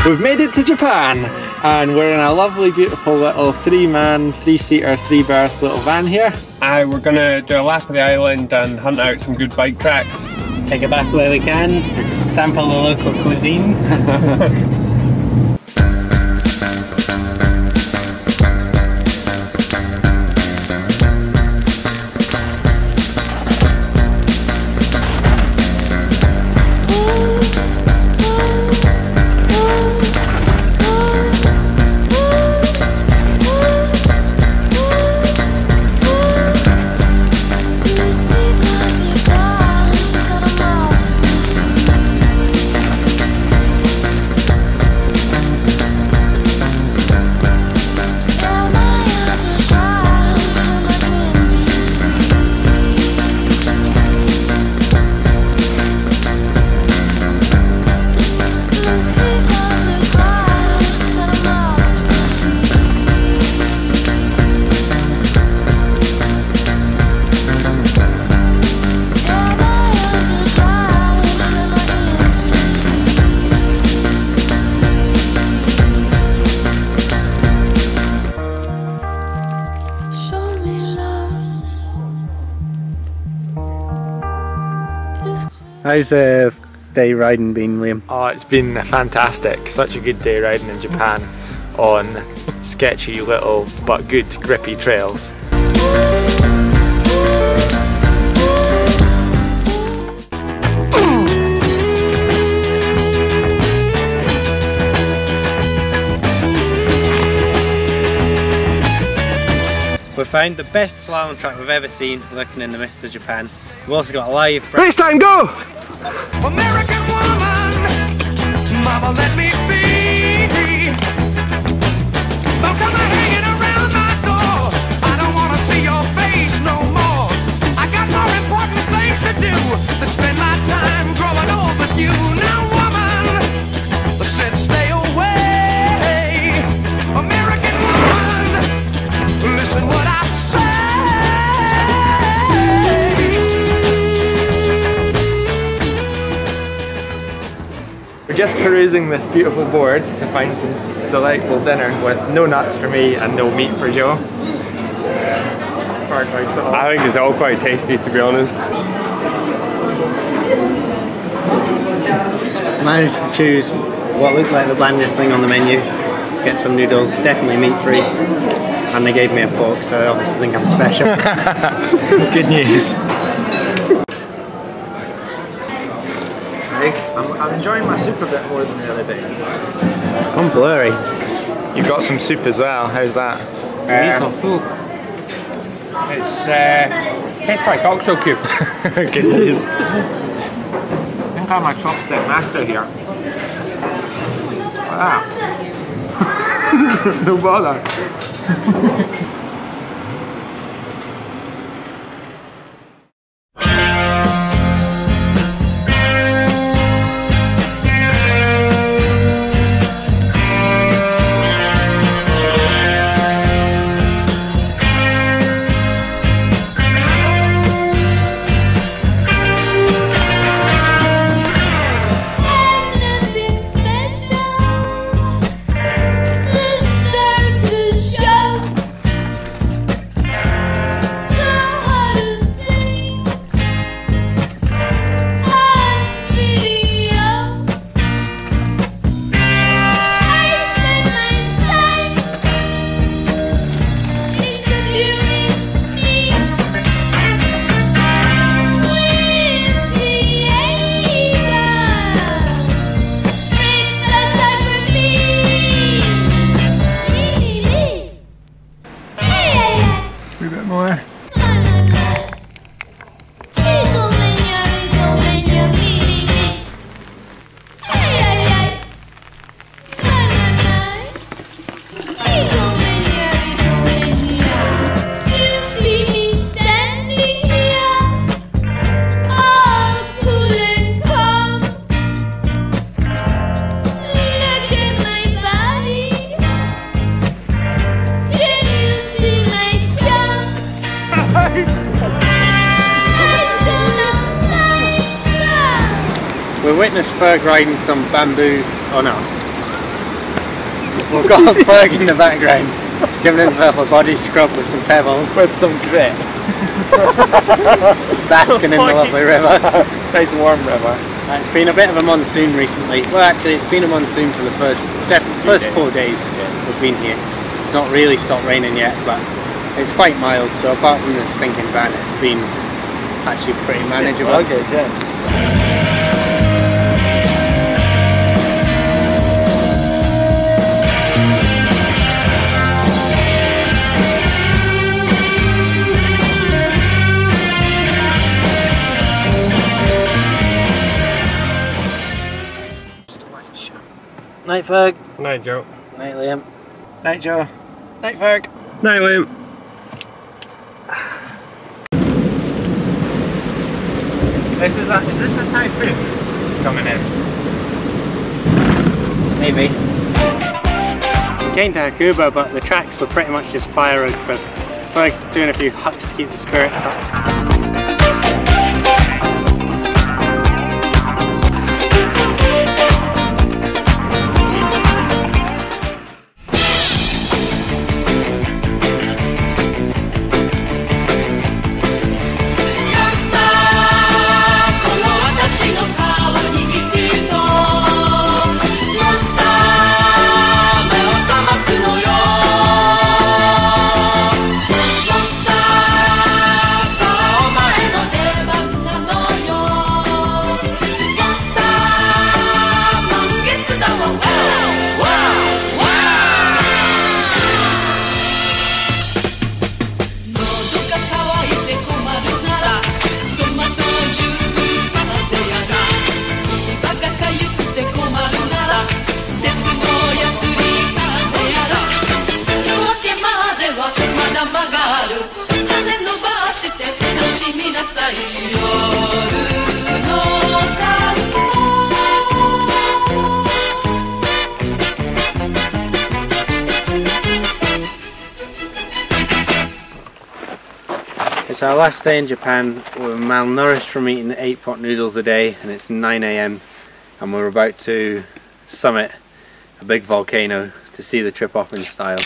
We've made it to Japan and we're in a lovely beautiful little three-seater, three-berth little van here. We're gonna do a lap of the island and hunt out some good bike tracks. Take it back where we can, sample the local cuisine. How's day riding been, Liam? Oh, it's been fantastic. Such a good day riding in Japan on sketchy little but good grippy trails. We've found the best slalom track we've ever seen looking in the mist of Japan. We've also got a live... Race time, go! American woman, mama let me be. Don't come hanging around my door. I don't want to see your face no more. I got more important things to do than spend my time growing old with you. Now woman, said stay away. American woman, listen what I say. We're just perusing this beautiful board to find some delightful dinner with no nuts for me and no meat for Joe. I think it's all quite tasty, to be honest. Managed to choose what looked like the blandest thing on the menu. Get some noodles, definitely meat free. And they gave me a fork, so I obviously think I'm special. Good news. I'm enjoying my soup a bit more than the other day. I'm blurry. You've got some soup as well, how's that? It's tastes like oxo cube. Good news. I think I'm a chopstick master here. Wow. No bother. We witnessed Ferg riding some bamboo, oh no, We've got Ferg in the background, giving himself a body scrub with some pebbles. With some grit. Basking in the lovely river. Nice warm river. It's been a bit of a monsoon recently. Well, actually, it's been a monsoon for the first 4 days we've been here. It's not really stopped raining yet, but it's quite mild. So apart from this stinking van, it's been actually pretty manageable. Okay, yeah. Night, Ferg. Night, Joe. Night, Liam. Night, Joe. Night, Ferg. Night, Liam. Is this a typhoon coming in? Maybe. We came to Hakuba, but the tracks were pretty much just fire roads, so Ferg's doing a few hucks to keep the spirits up. It's our last day in Japan. We're malnourished from eating 8-pot noodles a day, and it's 9 AM and we're about to summit a big volcano to see the trip off in style.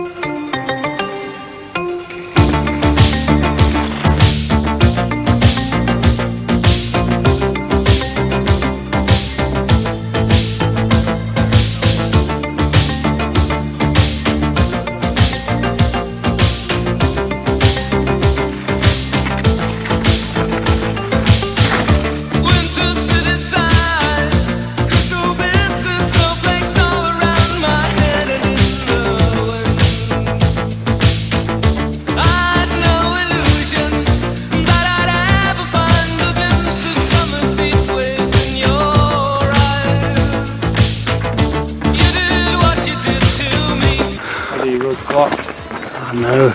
Oh no.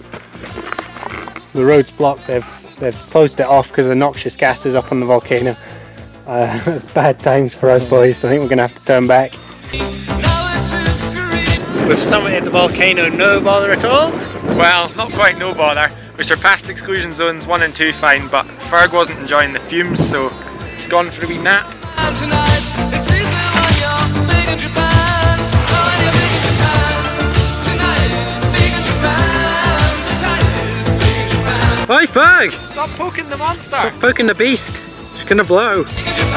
The road's blocked. They've closed it off because the noxious gas is up on the volcano. It's bad times for us boys. I think we're going to have to turn back. We've summited the volcano, no bother at all? Well, not quite no bother. We surpassed exclusion zones 1 and 2 fine, but Ferg wasn't enjoying the fumes, so he's gone for a wee nap. Hi Ferg! Stop poking the monster! Stop poking the beast. It's gonna blow.